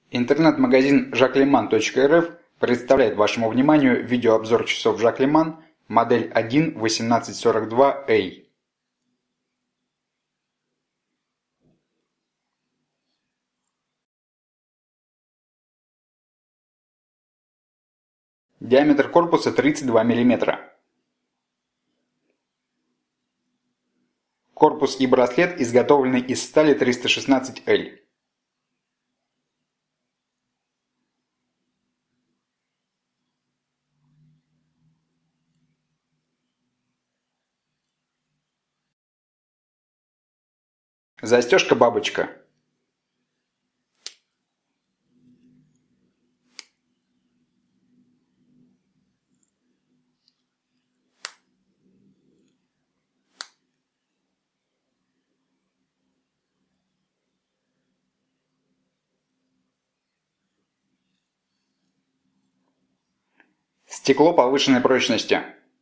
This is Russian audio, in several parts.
Интернет-магазин jacqueleman.rf представляет вашему вниманию видеообзор часов Jacqueleman модель 1-1842A. Диаметр корпуса 32 мм. Корпус и браслет изготовлены из стали 316L. Застежка-бабочка. Стекло повышенной прочности.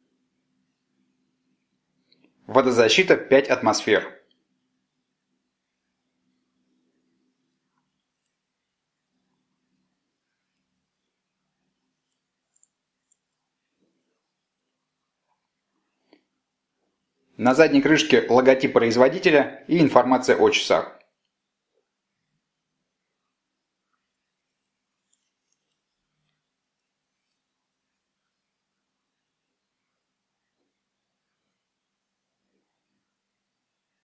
Водозащита 5 атмосфер. На задней крышке логотип производителя и информация о часах.